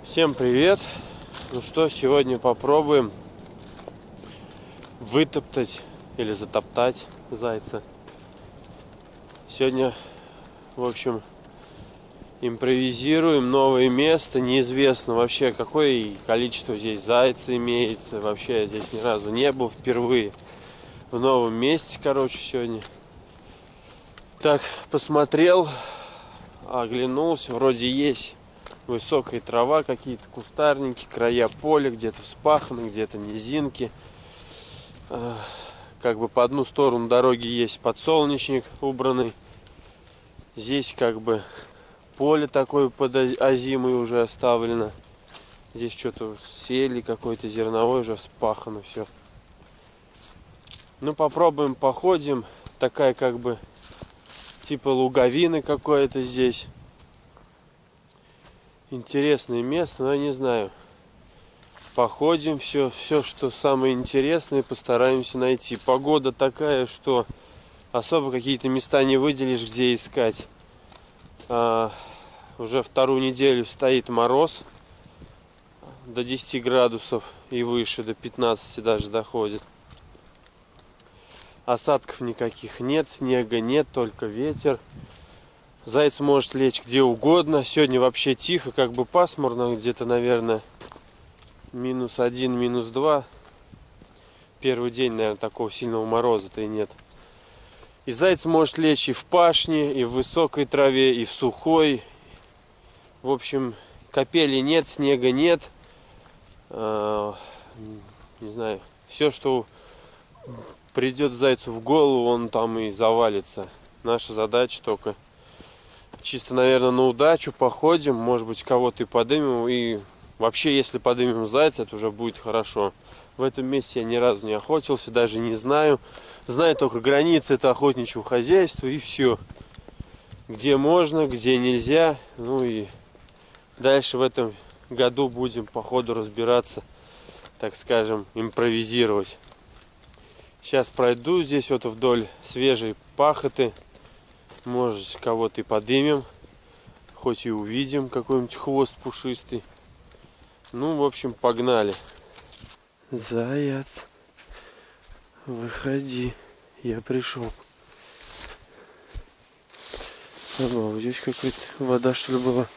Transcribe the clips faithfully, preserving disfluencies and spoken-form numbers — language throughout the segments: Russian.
Всем привет! Ну что, сегодня попробуем вытоптать или затоптать зайца. Сегодня, в общем, импровизируем новое место. Неизвестно вообще, какое количество здесь зайца имеется. Вообще я здесь ни разу не был, впервые в новом месте, короче, сегодня. Так, посмотрел, оглянулся, вроде есть высокая трава, какие-то кустарники, края поля, где-то вспаханы, где-то низинки. Как бы по одну сторону дороги есть подсолнечник убранный. Здесь как бы поле такое под озимой уже оставлено. Здесь что-то сели, какой-то зерновой уже вспахано все. Ну попробуем, походим. Такая как бы типа луговины какое-то здесь. Интересное место, но я не знаю. Походим, все, все, что самое интересное, постараемся найти. Погода такая, что особо какие-то места не выделишь, где искать. А, уже вторую неделю стоит мороз до десяти градусов и выше, до пятнадцати даже доходит. Осадков никаких нет, снега нет, только ветер. Заяц может лечь где угодно. Сегодня вообще тихо, как бы пасмурно, где-то, наверное, минус один, минус два. Первый день, наверное, такого сильного мороза-то и нет. И заяц может лечь и в пашне, и в высокой траве, и в сухой. В общем, капели нет, снега нет. А, не знаю, все, что придет зайцу в голову, он там и завалится. Наша задача только чисто, наверное, на удачу походим, может быть, кого-то и подымем. И вообще, если подымем зайца, это уже будет хорошо. В этом месте я ни разу не охотился, даже не знаю. Знаю только границы, это охотничьего хозяйства и все. Где можно, где нельзя. Ну и дальше в этом году будем по ходу разбираться, так скажем, импровизировать. Сейчас пройду здесь вот вдоль свежей пахоты. Может, кого-то и подымем, хоть и увидим какой-нибудь хвост пушистый. Ну, в общем, погнали. Заяц, выходи, я пришел. Ага, здесь какая-то вода, что ли, была.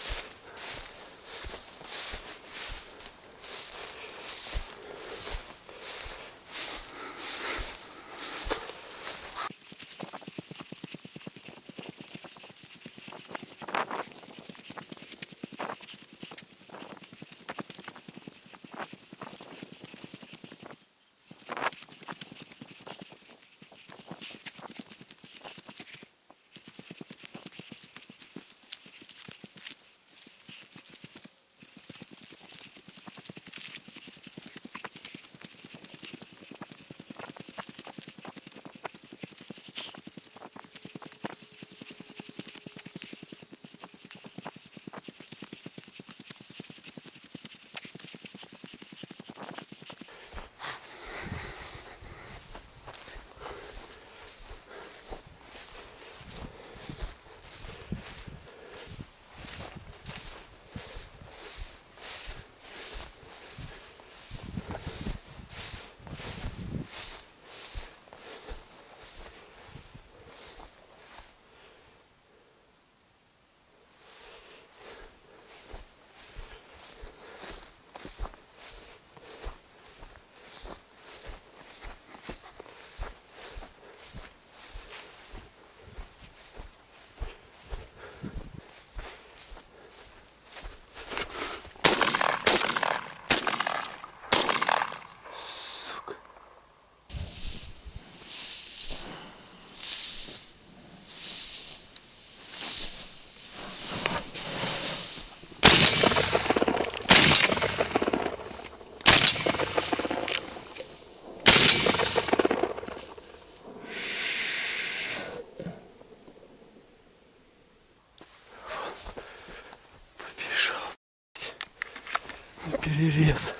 Перерез.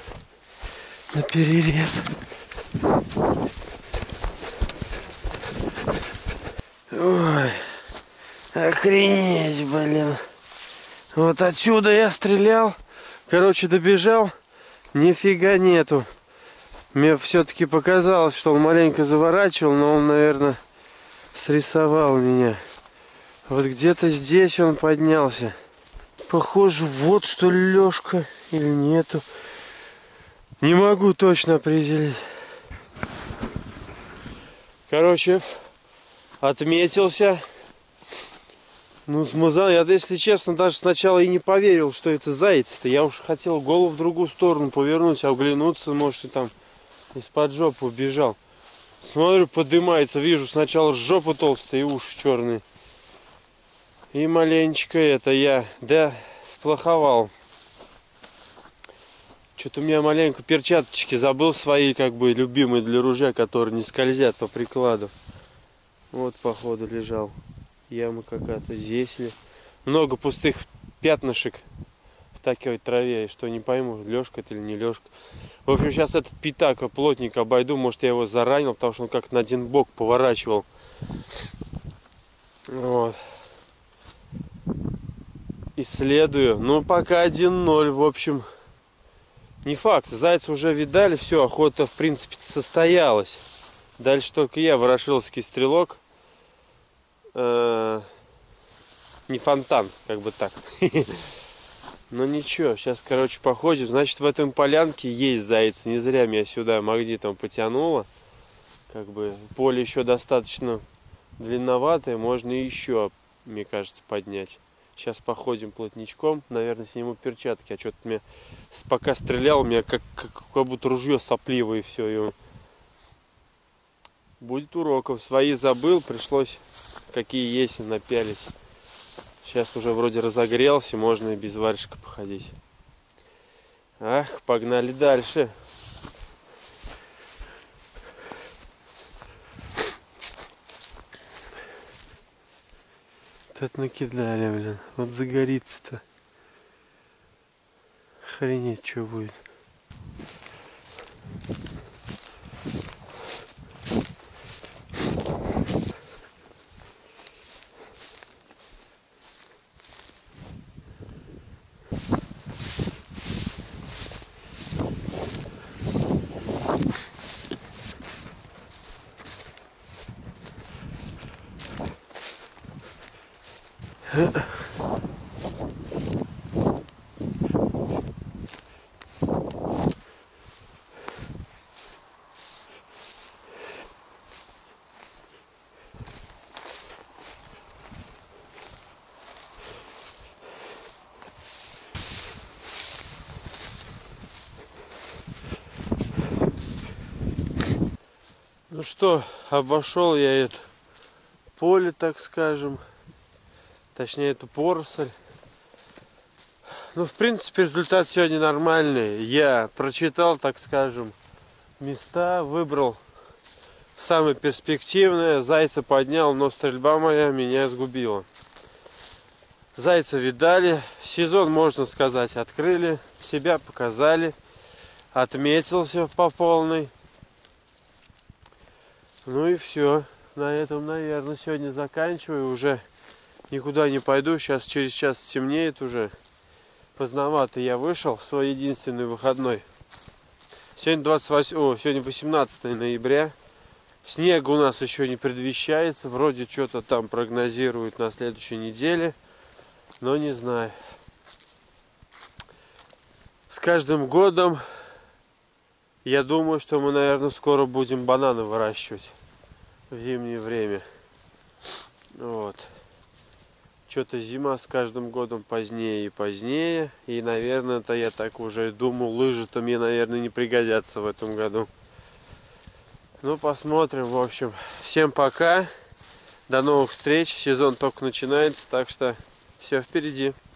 На перерез. Ой, охренеть, блин. Вот отсюда я стрелял, Короче, добежал, нифига нету. Мне все-таки показалось, что он маленько заворачивал, но он, наверное, срисовал меня. Вот где-то здесь он поднялся. Похоже, вот что ли Лёшка или нету. Не могу точно определить. Короче, отметился. Ну, смазал. Я, если честно, даже сначала и не поверил, что это заяц-то. Я уж хотел голову в другую сторону повернуть, оглянуться, может, и там из-под жопы убежал. Смотрю, подымается, вижу сначала жопу толстая и уши черные. И маленечко это я, да, сплоховал. Что-то у меня маленько перчаточки забыл свои, как бы, любимые для ружья, которые не скользят по прикладу. Вот, походу, лежал. Яма какая-то здесь ли. Много пустых пятнышек в такой траве, что не пойму, Лёшка это или не Лёшка. В общем, сейчас этот пятак плотник обойду, может, я его заранил, потому что он как-то на один бок поворачивал. Вот. Исследую. Ну, пока один ноль, в общем. Не факт. Зайца уже видали, все, охота, в принципе, состоялась. Дальше только я, ворошиловский стрелок. Э-э- не фонтан, как бы так. Ну ничего, сейчас, короче, походим. Значит, в этом полянке есть зайцы. Не зря меня сюда магнитом потянуло. Как бы поле еще достаточно длинноватое. Можно еще, мне кажется, поднять. Сейчас походим плотничком. Наверное, сниму перчатки. А что-то мне пока стрелял, у меня как, как, как будто ружье сопливое и все. И будет уроков. Свои забыл, пришлось какие есть напялить. Сейчас уже вроде разогрелся, можно и без варежка походить. Ах, погнали дальше. Тут накидали, блин. Вот загорится-то. Охренеть, что будет. Ну что, обошел я это поле, так скажем, точнее эту поросль. Ну, в принципе, результат сегодня нормальный. Я прочитал, так скажем, места, выбрал самое перспективное, зайца поднял, но стрельба моя меня сгубила. Зайца видали, сезон, можно сказать, открыли, себя показали, отметился по полной. Ну и все. На этом, наверное, сегодня заканчиваю. Уже никуда не пойду. Сейчас через час темнеет уже. Поздновато я вышел в свой единственный выходной. Сегодня двадцать восьмое, о, сегодня восемнадцатое ноября. Снега у нас еще не предвещается. Вроде что-то там прогнозируют на следующей неделе. Но не знаю. С каждым годом я думаю, что мы, наверное, скоро будем бананы выращивать в зимнее время. Вот. Что-то зима с каждым годом позднее и позднее. И, наверное-то я так уже думал, лыжи-то мне, наверное, не пригодятся в этом году. Ну, посмотрим. В общем, всем пока. До новых встреч. Сезон только начинается, так что все впереди.